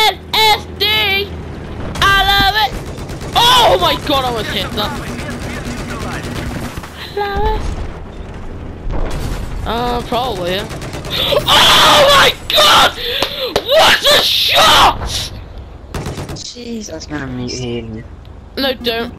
LSD! I love it! Oh my god, I was hit that. I love it. Probably, yeah. Oh my god! What a shot! Jeez, I was gonna mute him. No, don't.